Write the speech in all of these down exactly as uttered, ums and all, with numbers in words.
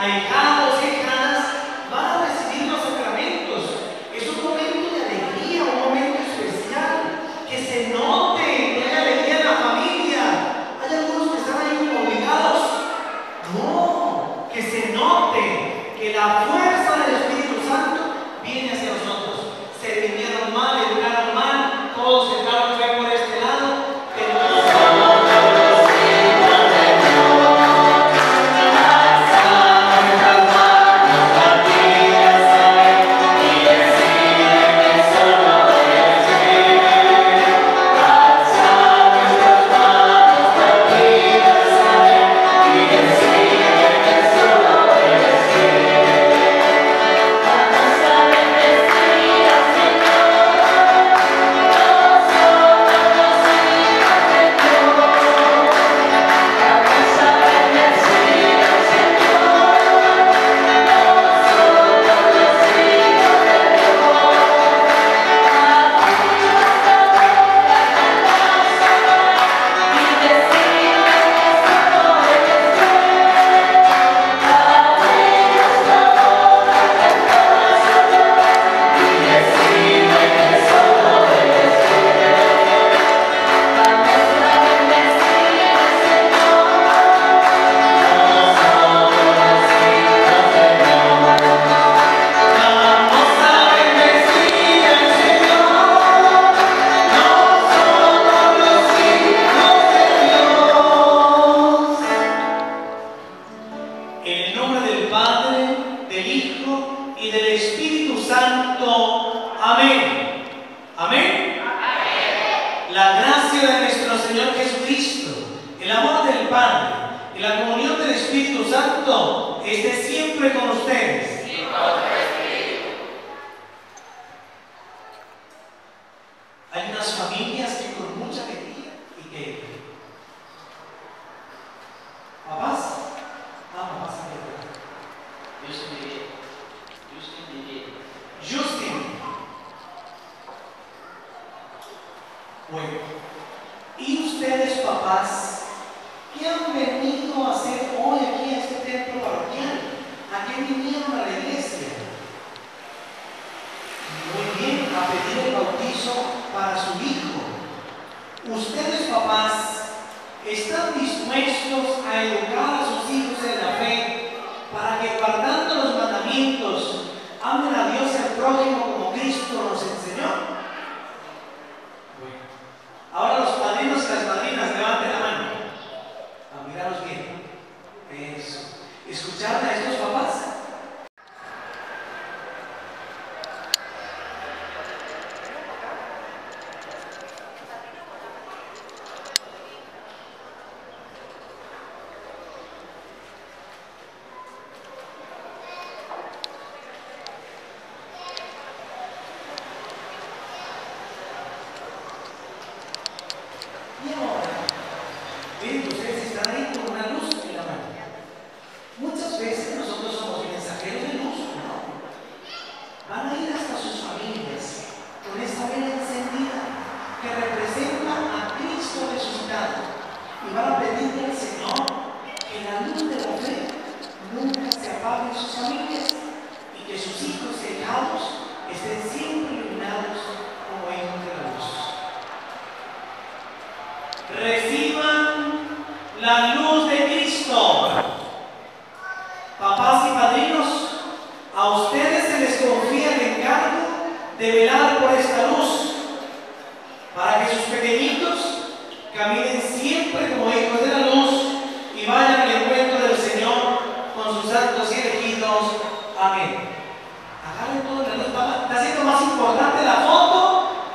ahijados y ahijadas van a recibir los sacramentos. Es un momento de alegría, un momento especial, que se note que hay alegría en la familia. Hay algunos que están ahí como obligados. No, que se note que la fuerza del Espíritu Santo viene hacia nosotros. Se vinieron mal, entraron mal, todos entraron fue por este lado.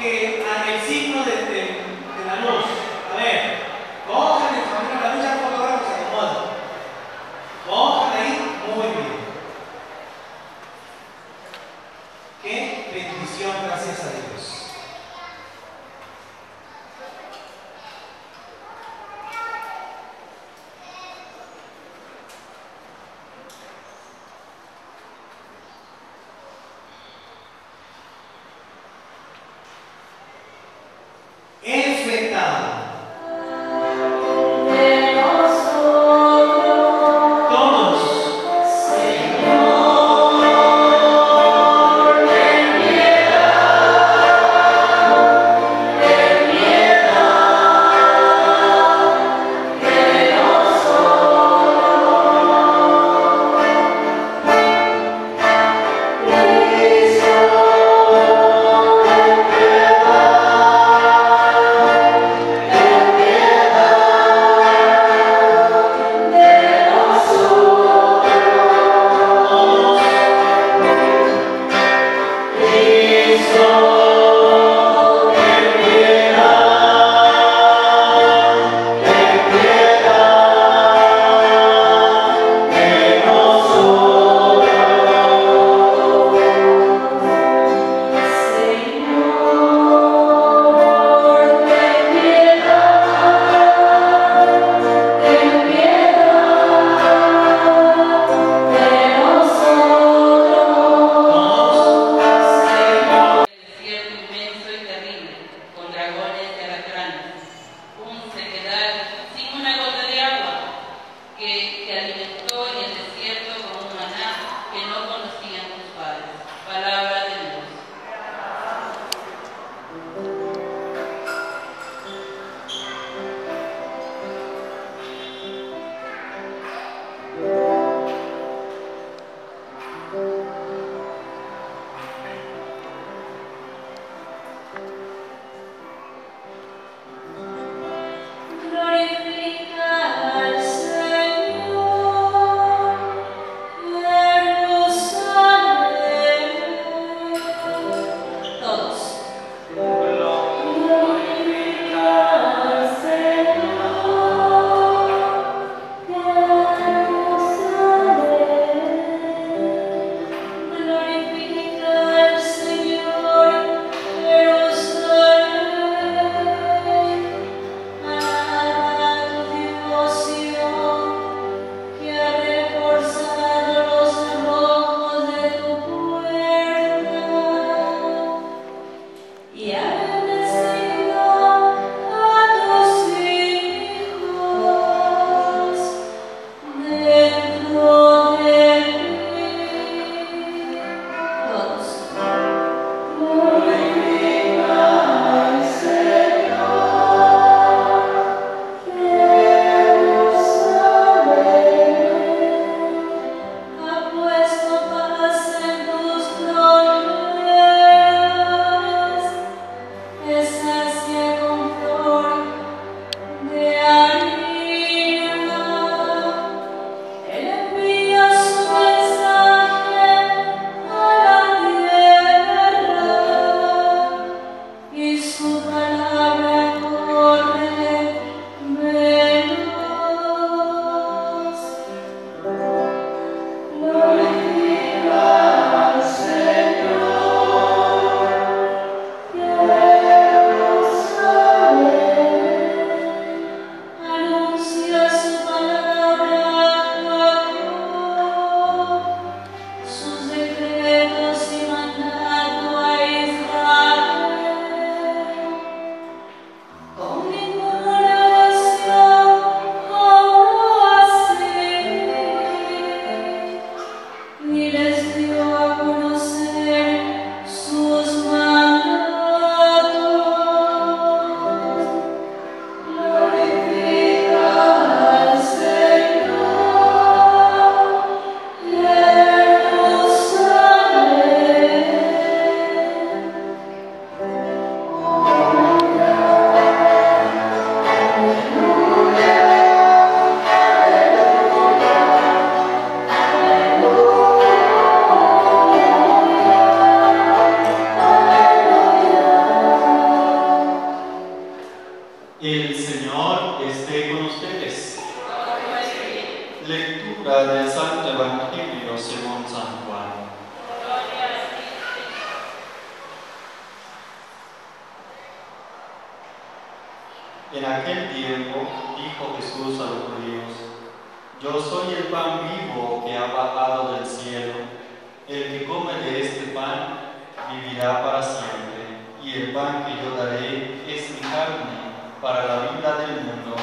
Cojan en familia la luz, ya fotografía. Lectura del Santo Evangelio según San Juan. En aquel tiempo dijo Jesús a los judíos: Yo soy el pan vivo que ha bajado del cielo. El que come de este pan vivirá para siempre, y el pan que yo daré es mi carne para la vida del mundo.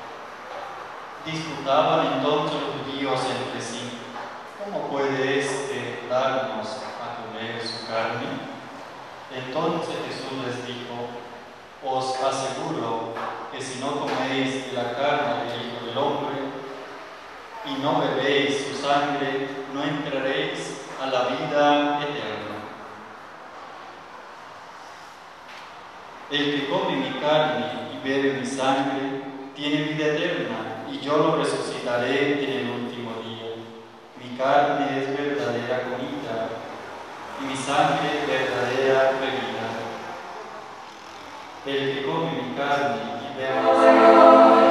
Disputaban entonces los judíos entre sí: ¿Cómo puede éste darnos a comer su carne? Entonces Jesús les dijo: Os aseguro que si no coméis de la carne del Hijo del Hombre y no bebéis su sangre, no entraréis a la vida eterna. El que come mi carne y bebe mi sangre tiene vida eterna, y yo lo resucitaré en el último día. Mi carne es verdadera comida y mi sangre verdadera bebida. El que come mi carne y bebe mi sangre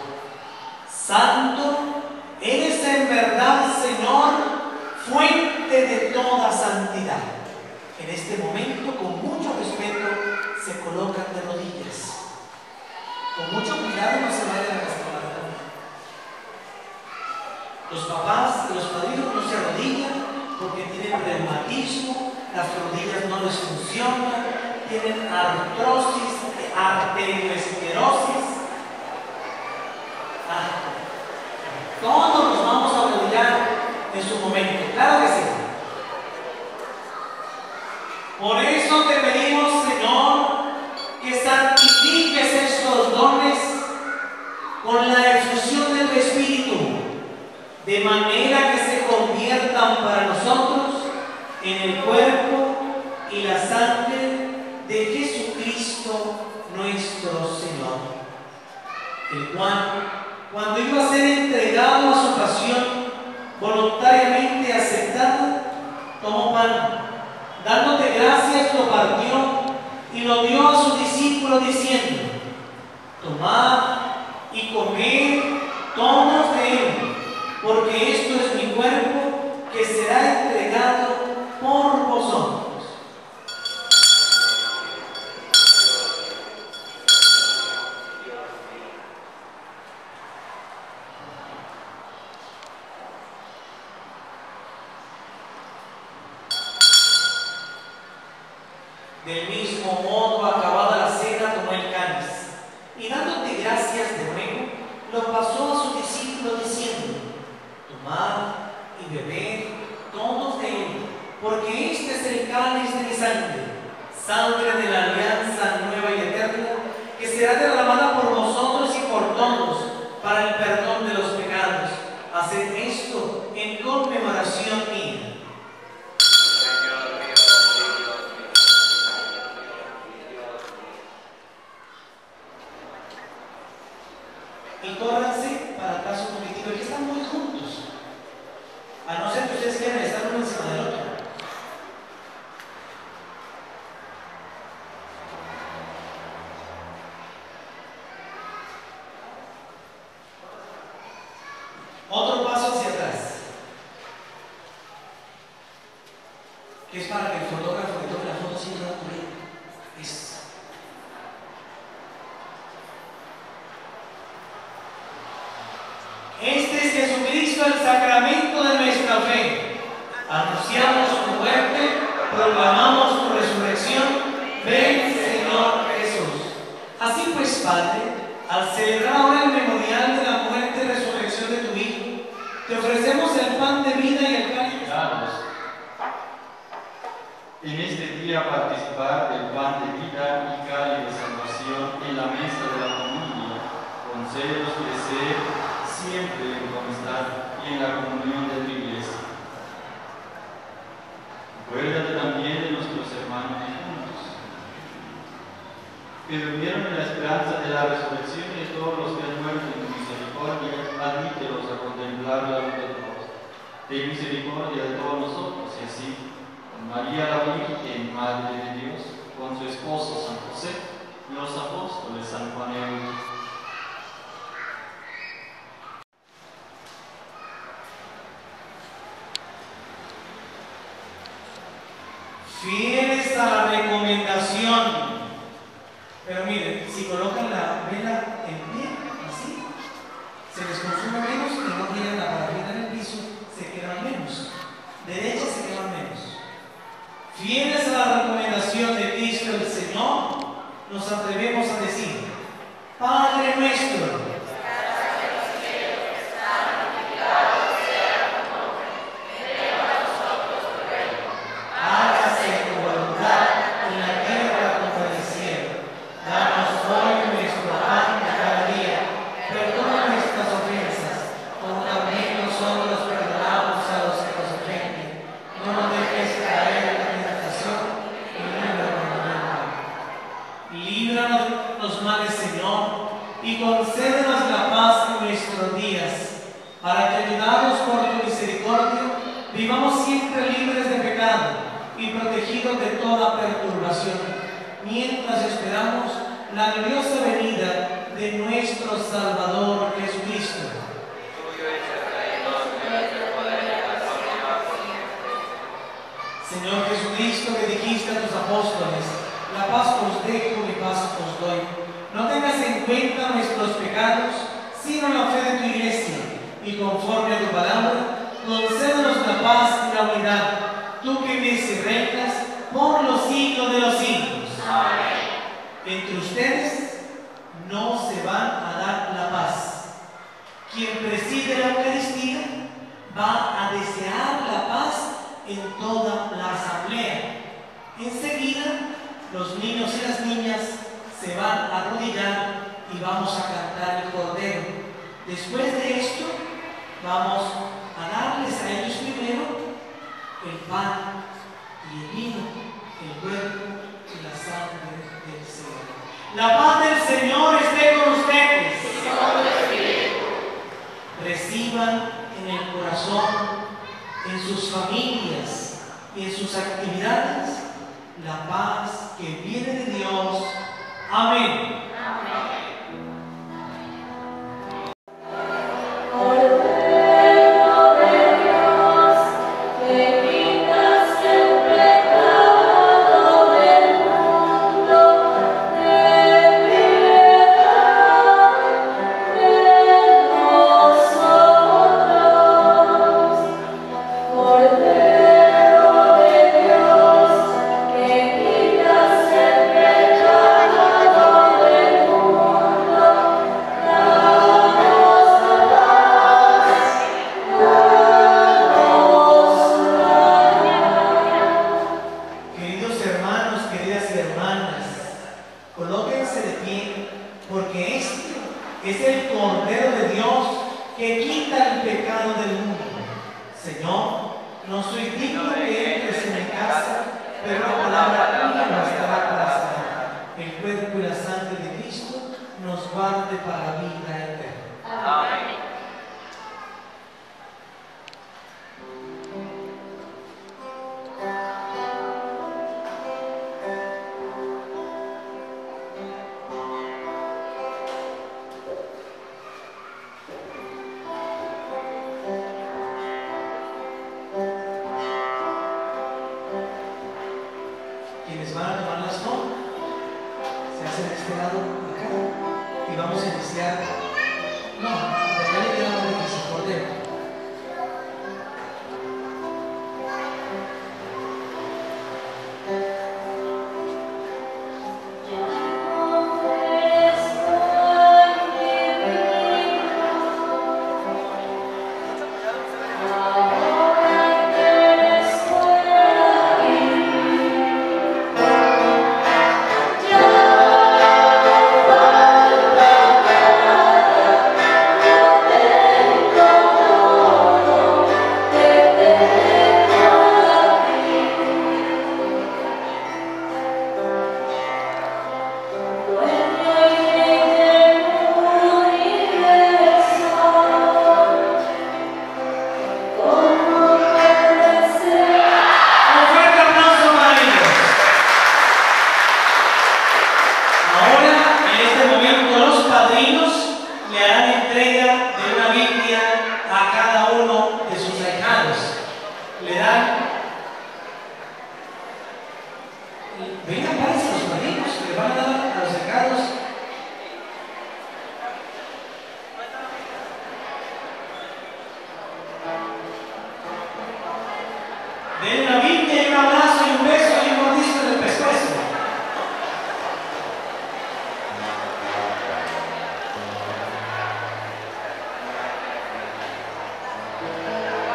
Santo, eres en verdad, Señor, fuente fuente de toda santidad. En este momento, con mucho respeto, se colocan de rodillas. Con mucho cuidado, no se vayan a lastimar. Los papás y los padrinos no se arrodillan porque tienen reumatismo, las rodillas no les funcionan, tienen artrosis, arteriosclerosis. Ah, todos nos vamos a arrodillar en su momento, claro que sí. Por eso te pedimos, Señor, que santifiques estos dones con la efusión de tu Espíritu, de manera que se conviertan para nosotros en el cuerpo y la sangre de Jesucristo nuestro Señor, el cual, cuando iba a ser entregado a su pasión, voluntariamente aceptada, tomó pan, dándote gracias, lo partió y lo dio a sus discípulos diciendo: tomad y comed todos de él, porque esto es mi cuerpo que será entregado por vosotros. Del mismo modo, acabada la cena, tomó el cáliz y dándote gracias de nuevo, lo pasó a sus discípulos diciendo: tomad y bebed todos de él, porque este es el cáliz de mi sangre, sangre de la alianza nueva y eterna, que será derramada por vosotros y por todos para el perdón de los pecados. Haced esto en conmemoración mía. Y córranse para atrás un poquitito, que están muy juntos, a no ser que ustedes quieran estar uno encima del otro. Otro paso hacia atrás, que es para que el fotógrafo que tome la foto siempre va a cubrir. Es Este es Jesucristo, el sacramento de nuestra fe. Anunciamos su muerte, proclamamos su resurrección. Ven, Señor Jesús. Así pues, Padre, al celebrar ahora el memorial de la muerte y resurrección de tu Hijo, te ofrecemos el pan de vida y el cáliz. En este día participar del pan de vida y cáliz de salvación en la mesa de la familia, concédenos crecer siempre en tu amistad y en la comunión de tu iglesia. Acuérdate también de nuestros hermanos difuntos, que durmieron en la esperanza de la resurrección, y de todos los que han muerto en tu misericordia, admítelos a contemplar la luz de Dios. Ten misericordia de todos nosotros, y así, con María la Virgen, Madre de Dios, con su esposo San José, y los apóstoles San Juan y Eugenio, fieles a la recomendación. Pero miren, si colocan la vela en pie, así, se les consume menos y no tienen la parafina en el piso, se queman menos. Derecha se queman menos. Fieles a la recomendación de Cristo el Señor, nos atrevemos a decir: Padre nuestro, y concédenos la paz en nuestros días, para que, ayudados por tu misericordia, vivamos siempre libres de pecado y protegidos de toda perturbación, mientras esperamos la gloriosa venida de nuestro Salvador Jesucristo. Señor Jesucristo, que dijiste a tus apóstoles: la paz os dejo, mi paz os doy. No tengas en cuenta nuestros pecados, sino la fe de tu iglesia, y conforme a tu palabra, concédenos la paz y la unidad, tú que vives y reinas por los siglos de los siglos. Amén. Entre ustedes no se van a dar la paz. Quien preside la Eucaristía va a desear la paz en toda la asamblea. Enseguida, los niños y las niñas se van a arrodillar y vamos a cantar el Cordero. Después de esto, vamos a darles a ellos primero el pan y el vino, el cuerpo y la sangre del Señor. La paz del Señor esté con ustedes. Reciban en el corazón, en sus familias y en sus actividades la paz que viene de Dios. Amén.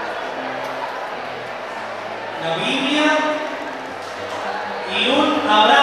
La Biblia y un abrazo.